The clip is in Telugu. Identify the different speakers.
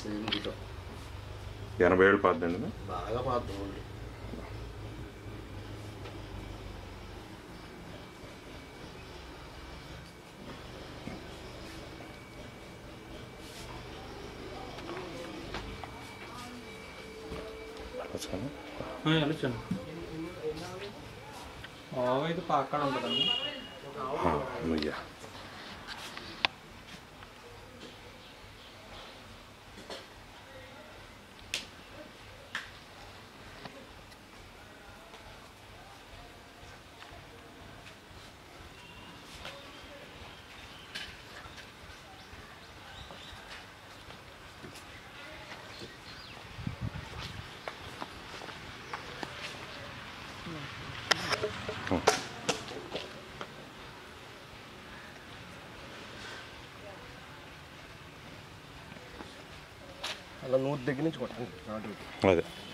Speaker 1: 80 ఏళ్ళు పాతదండి.
Speaker 2: బాగా పాతది.
Speaker 3: వెళ్ళొచ్చండి. ఆవు అయితే పక్కన ఉంటుందండి.
Speaker 1: నుయ్యా
Speaker 2: అలా 100 దగ్గర నుంచి కొట్టండి.
Speaker 1: అదే